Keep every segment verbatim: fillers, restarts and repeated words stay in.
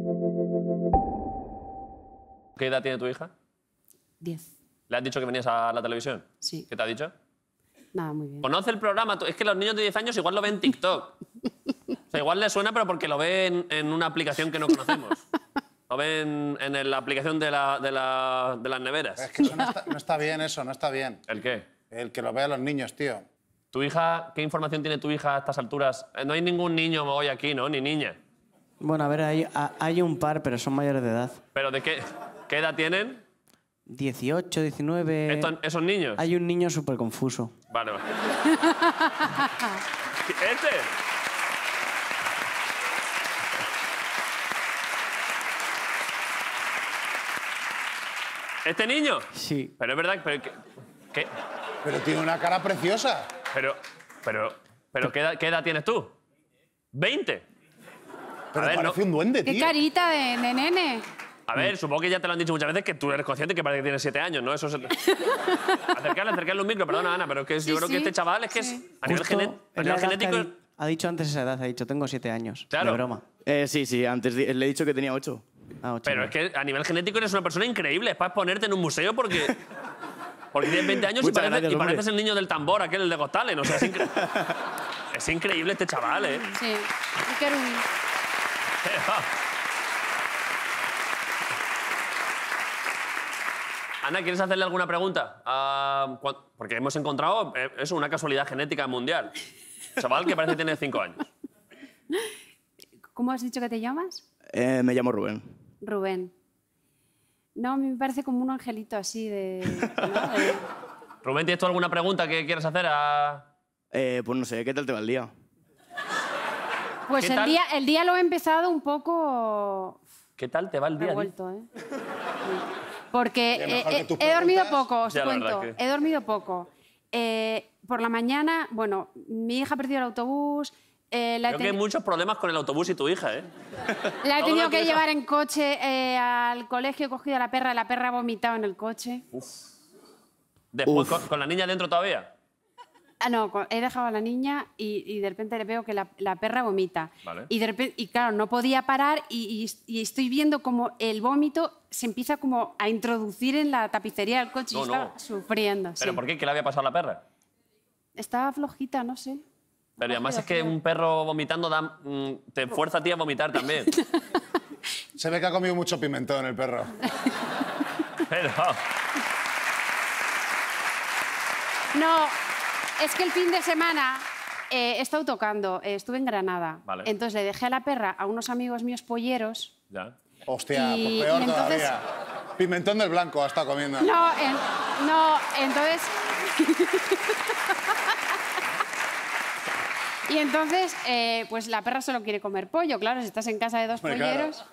¿Qué edad tiene tu hija? Diez. ¿Le has dicho que venías a la televisión? Sí. ¿Qué te ha dicho? Nada, muy bien. ¿Conoce el programa? Es que los niños de diez años igual lo ven en TikTok. O sea, igual les suena, pero porque lo ven en una aplicación que no conocemos. Lo ven en, en la aplicación de, la, de, la, de las neveras. Es que eso no está, no está bien, eso, no está bien. ¿El qué? El que lo vean los niños, tío. ¿Tu hija, qué información tiene tu hija a estas alturas? No hay ningún niño hoy aquí, ¿no? Ni niña. Bueno, a ver, hay, hay un par, pero son mayores de edad. ¿Pero de qué, qué edad tienen? dieciocho, diecinueve... ¿Estos, ¿Esos niños? Hay un niño súper confuso. Vale, vale. ¿Este? ¿Este niño? Sí. Pero es verdad pero, que... ¿qué? Pero tiene una cara preciosa. Pero, pero, pero ¿qué edad, qué edad tienes tú? ¿veinte? Pero A ver, parece no- un duende, ¡Qué tío. carita de, de nene! A ver, supongo que ya te lo han dicho muchas veces que tú eres consciente que parece que tienes siete años, ¿no? Eso es... Acercarle, acercarle un micro, perdona, Ana, pero es que Sí, yo creo que sí, este chaval es que sí. es... A nivel, Justo gene- a es la nivel edad que genético... Ha, di- ha dicho antes esa edad, ha dicho, tengo siete años. Claro. De broma. Eh, sí, sí, antes di- le he dicho que tenía ocho. Ah, ocho, Pero no. es que a nivel genético eres una persona increíble. Es para exponerte en un museo porque... Porque tienes veinte años y, Muchas parece- gracias, y hombre. pareces el niño del tambor, aquel el de Gostalen. O sea, es, incre- es increíble este chaval, ¿eh? Sí. Un querubín. Ana, ¿quieres hacerle alguna pregunta? Ah, cuan- porque hemos encontrado, eh, eso, una casualidad genética mundial. Chaval que parece que tiene cinco años. ¿Cómo has dicho que te llamas? Eh, me llamo Rubén. Rubén. No, a mí me parece como un angelito así de... ¿no? de- Rubén, ¿tienes tú alguna pregunta que quieras hacer a...? Eh, pues no sé, ¿qué tal te va el día? Pues ¿Qué el tal? día, el día lo he empezado un poco ¿Qué tal te va el día? revuelto, ¿eh? Porque Y a lo eh, mejor que eh, tus he dormido preguntas- poco, os Ya, la verdad cuento. que- He dormido poco. Eh, por la mañana, bueno, mi hija ha perdido el autobús, eh, la, he Creo que hay teni- muchos problemas con el autobús y tu hija, ¿eh? la he todo tenido lo que que es- llevar en coche eh, al colegio, he cogido a la perra, la perra ha vomitado en el coche. Después, Uf. con, con la niña dentro todavía? Ah, no, co- he dejado a la niña y, y de repente le veo que la, la perra vomita. Vale. Y, de repente, y claro, no podía parar y, y- y estoy viendo como el vómito se empieza como a introducir en la tapicería del coche No, y estaba no. sufriendo. ¿Pero sí. por qué? ¿Qué le había pasado a la perra? Estaba flojita, no sé. Pero además es que Flojita. un perro vomitando da, mm, te fuerza a ti a vomitar también. Se ve que ha comido mucho pimentón el perro. Pero... No, es que el fin de semana eh, he estado tocando, eh, estuve en Granada. Vale. Entonces le dejé a la perra a unos amigos míos polleros. Ya. Hostia, Y- pues peor y entonces- todavía. Pimentón del blanco ha estado comiendo. No, en- no, entonces... Y entonces, eh, pues la perra solo quiere comer pollo, claro, si estás en casa de dos Hombre, claro. polleros.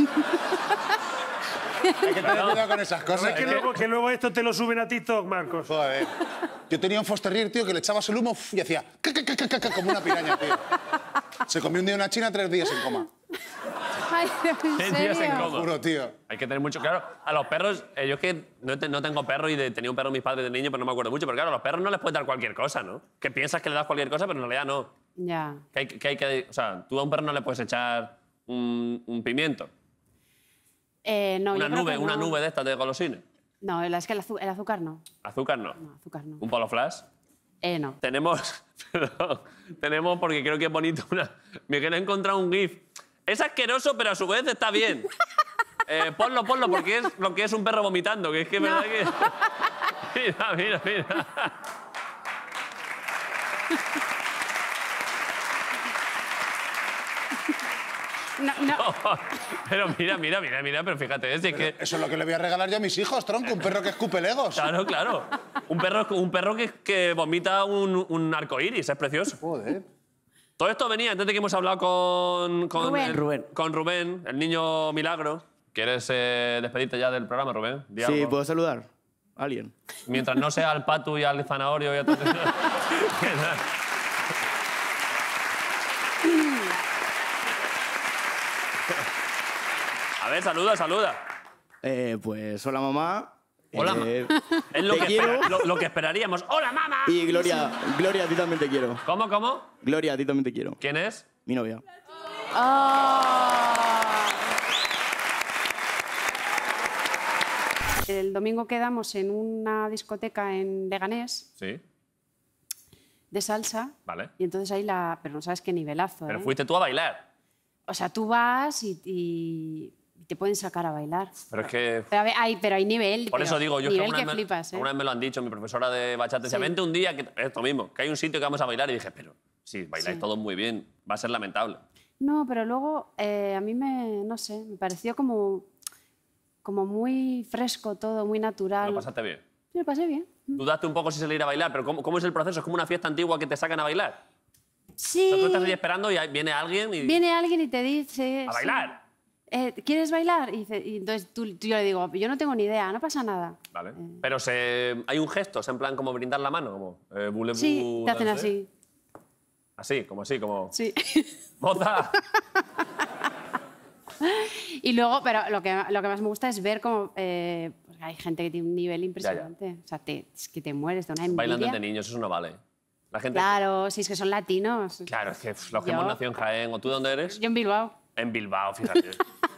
Hay que tener cuidado con esas ¿No cosas. ves que ¿eh? luego, que luego esto te lo suben a TikTok, Marcos? Joder. Yo tenía un Fosterrier, tío, que le echabas el humo uf, y hacía ca, ca, ca, ca, ca, ca, como una piraña, tío. Se comió un día una china, tres días en coma. Ay, ¿en Tres días en serio? coma. Juro, tío. Hay que tener mucho claro. A los perros, eh, yo es que no, te- no tengo perro y de- tenía un perro mis padres de niño, pero no me acuerdo mucho. Pero claro, a los perros no les puedes dar cualquier cosa, ¿no? Que piensas que le das cualquier cosa, pero en realidad no. Ya. Que hay que, hay que- o sea, tú a un perro no le puedes echar un, un pimiento, Eh, no, una yo creo nube, que una no. nube de estas de golosines. No, es que el, azu- el azúcar no. Azúcar no. No, azúcar no. Un polo flash. Eh, no. Tenemos, perdón, tenemos, porque creo que es bonito, una... Miguel ha encontrado un GIF. Es asqueroso, pero a su vez está bien. Eh, ponlo, ponlo, porque es lo que es un perro vomitando, que es que es verdad que... Mira, mira, mira. No, no. Pero mira, mira, mira, mira, pero fíjate, es de que... Eso es lo que le voy a regalar yo a mis hijos, tronco. Un perro que escupe legos. Claro, claro. Un perro, un perro que, que vomita un, un arcoíris, es precioso. Joder. Todo esto venía antes de que hemos hablado con, con, Rubén. el, Rubén. con Rubén, el niño milagro. ¿Quieres eh, despedirte ya del programa, Rubén? Di Sí, algo. ¿puedo saludar? ¿A alguien? Mientras no sea al patu y al zanahorio y a todo. A ver, saluda, saluda. Eh, pues hola, mamá. Hola, ma- Eh, Es lo te que, quiero. espera- lo, lo que esperaríamos. ¡Hola, mamá! Y Gloria, Gloria, a ti también te quiero. ¿Cómo, cómo? Gloria, a ti también te quiero. ¿Quién es? Mi novia. Oh. el domingo quedamos en una discoteca en Leganés Sí, de salsa. vale. Y entonces ahí la... Pero no sabes qué nivelazo, Pero ¿eh? fuiste tú a bailar. O sea, tú vas y, y te pueden sacar a bailar. Pero es que... Pero, a ver, hay, pero hay nivel. Por pero eso digo, yo es que nivel alguna que vez, me, flipas, ¿eh? alguna vez me lo han dicho, mi profesora de bachata decía, Sí. vente un día, que esto mismo, que hay un sitio que vamos a bailar. Y dije, pero sí, bailáis Sí. todos muy bien, va a ser lamentable. No, pero luego eh, a mí me, no sé, me pareció como, como muy fresco todo, muy natural. ¿Lo pasaste bien? Sí, lo pasé bien. Dudaste un poco si salir a bailar, pero ¿cómo, cómo es el proceso? ¿Es como una fiesta antigua que te sacan a bailar? Sí. O sea, tú estás ahí esperando y ahí viene alguien y... Viene alguien y te dice... ¿A sí, bailar? eh, ¿Quieres bailar? Y, dice- y entonces tú, tú yo le digo, yo no tengo ni idea, no pasa nada. Vale. Pero se, hay un gesto, es en plan como brindar la mano, como... Eh, voulez-vous Sí, te hacen danser? así. Así, como así, como... Sí. ¡Moza! Y luego, pero lo que, lo que más me gusta es ver cómo eh, pues hay gente que tiene un nivel impresionante. O sea, te, es que te mueres de una envidia. Bailando entre niños, eso no vale. La gente... Claro, si es que son latinos. Claro, es que pff, los que Yo- hemos nacido en Jaén, ¿o tú dónde eres? Yo en Bilbao. En Bilbao, fíjate.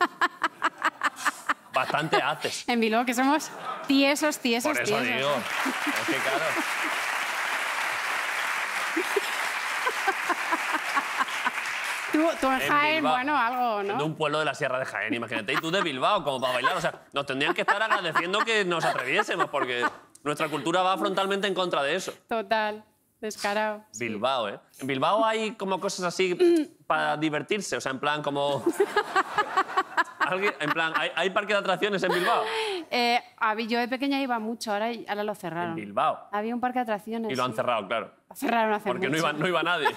Bastante haces. En Bilbao, que somos tiesos, tiesos, Por eso tiesos. digo. Es que claro. Tú, tú en En Jaén, Bilbao. bueno, algo, De ¿no? un pueblo de la Sierra de Jaén, imagínate. Y tú de Bilbao, como para bailar. O sea, nos tendrían que estar agradeciendo que nos atreviésemos, porque nuestra cultura va frontalmente en contra de eso. Total, descarado. Bilbao, ¿eh? En Bilbao hay como cosas así para divertirse, o sea, en plan como... Alguien- En plan, ¿hay, hay parque de atracciones en Bilbao? Eh, habí- yo de pequeña iba mucho, ahora, ahora lo En cerraron. Bilbao. Había un parque de atracciones. Y lo han sí. cerrado, claro. Lo cerraron hace Porque no mucho. iba, no iba nadie.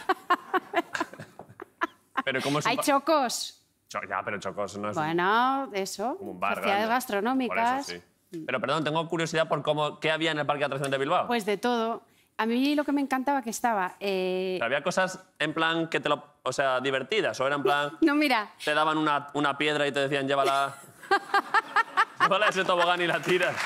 Pero como es un Hay pa- chocos. Cho- Ya, pero Chocos no es Bueno, eso. como un bar Sociedades grande. gastronómicas. Por eso, sí. Pero perdón, tengo curiosidad por cómo, qué había en el parque de atracciones de Bilbao. Pues de todo. A mí lo que me encantaba que estaba... eh, Pero había cosas en plan que te lo... O sea, divertidas. O era en plan... No, mira, Te daban una, una piedra y te decían, llévala... llévala a ese tobogán y la tiras.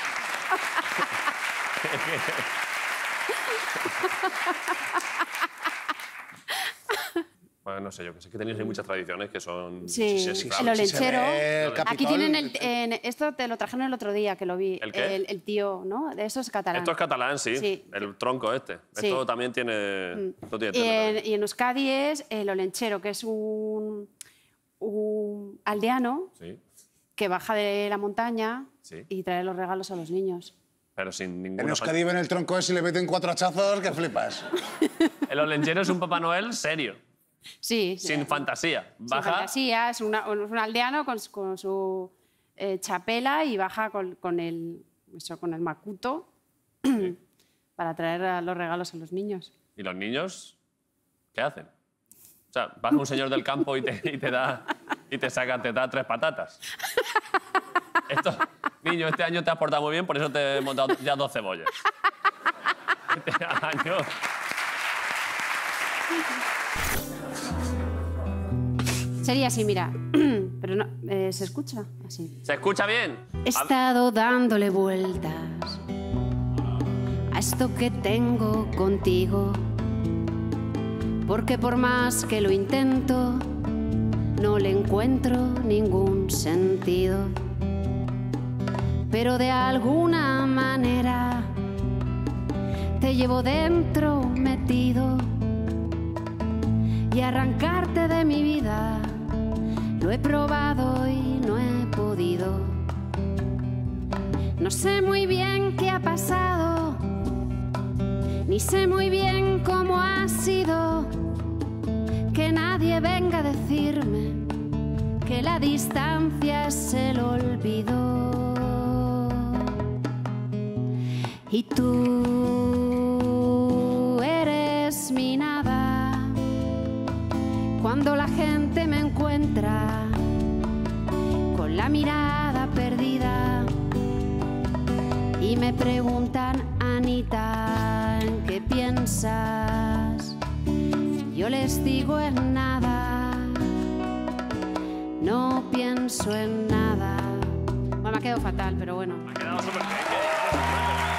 Bueno, no sé, yo que sé que tenéis ahí muchas tradiciones que son... sí, sí, sí, el claro. Si se olenchero. ve el Aquí Capitol, tienen el... en- esto te lo trajeron el otro día, que lo vi. ¿El qué? El, el tío, ¿no? De eso es catalán. Esto es catalán, sí. Sí. El tronco este. Sí. Esto también tiene... Esto tiene Y tela en, también. y en Euskadi es el olenchero, que es un, un aldeano Sí, que baja de la montaña Sí. y trae los regalos a los niños. pero sin ninguna... En Euskadi ven el tronco ese y le meten cuatro hachazos que flipas. El olenchero es un Papá Noel serio, Sí, sí. sin fantasía. Sin Baja... fantasía, es, una- es un aldeano con, su- con su eh, chapela y baja con, con el, eso, con el macuto para traer a los regalos a los niños. ¿Y los niños qué hacen? O sea, baja un señor del campo y te, y te da y te saca, te da tres patatas. Esto, niño, este año te has portado muy bien, por eso te hemos dado ya dos cebollas. Este año... Sería así, mira. Pero no, eh, ¿se escucha? Así. ¿Se escucha bien? He estado dándole vueltas a esto que tengo contigo, porque por más que lo intento, no le encuentro ningún sentido. Pero de alguna manera te llevo dentro metido, y arrancarte de mi vida lo he probado y no he podido. No sé muy bien qué ha pasado, ni sé muy bien cómo ha sido, que nadie venga a decirme que la distancia es el olvido. Y tú eres mi nada, cuando la gente me encuentra con la mirada perdida y me preguntan, Anita, ¿en qué piensas? Yo les digo en nada, no pienso en nada. Bueno, me ha quedado fatal, pero bueno. Ha quedado súper bien.